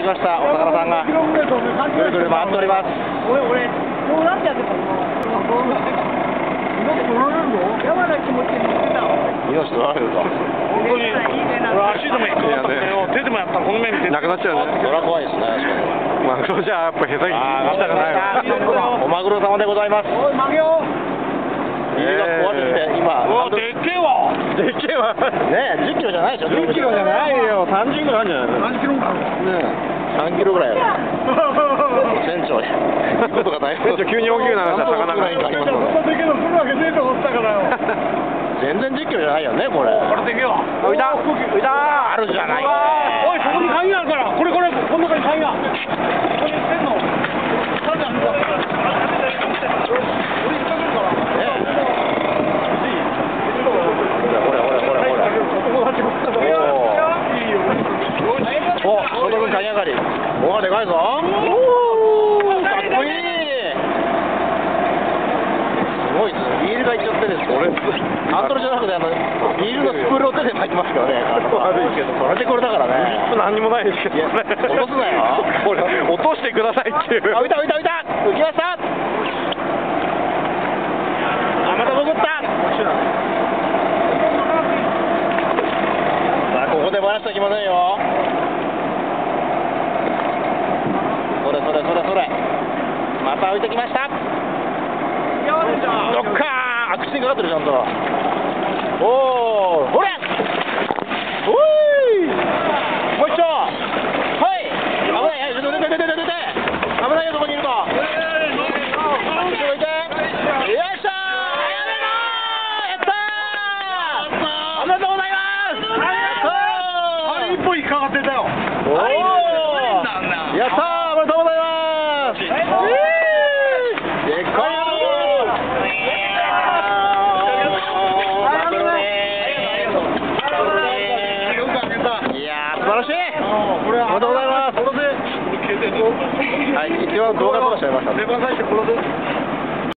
きました。お魚さんがぐるぐる回っております。 俺どうなってやってたの？山の気持ちに乗ってたわ。 命取られると。 本当に俺足でも引っかかったんだよ。手でもやったらこの目見てなくなっちゃうね。 それは怖いですね。 マグロじゃやっぱ下手にしたくないわ。 おマグロ様でございます。 おい、曲げよう。 右が壊れてきて今。 うわ、でっけえわ。 でっけえわ。 ねえ、10キロじゃないでしょ。 10キロじゃないよ。30キロあるんじゃないの。 何キロか。 ねえ、3キロぐらいある。船長、いいことがない。 船長急に大きくならした魚が。 そんなでけえの来るわけねえと思ったからよ。 全然10キロじゃないよね、これ。 これでけえわ。 浮いた。浮いた。 あるじゃない。 おい、そこに鍵あるから。これ、この中に鍵が。ここにしてんの。サジャンだ。俺引っ掛けるから。 お、所君カニ上がり。おー、でかいぞ。おー、かっこいい。すごいですね。ビールがいっちゃってですね。ハンドルじゃなくてビールのスプールを手で巻いてますからね。 悪いけど。 それでこれだからね。 何にもないですけどね。 落とすなよ。 これ落としてくださいっていう。 あ、浮いた。浮きました。あ、また潜った。さあ、ここで回しちゃいけませんよ。それ。また浮いてきました。どっかー。口にかかってる、ちゃんと。おー、ほれ。おい。もう一丁。はい。危ない。出て。危ないよ、どこにいるか。よいしょ。やったー。おめでとうございます。 一本引っかかってたよ。 おー。やったー。おめでとうございます。でっかいよ。いやー、素晴らしい。おめでとうございます。はい、一応動画撮らせちゃいました。 レバー最初これで。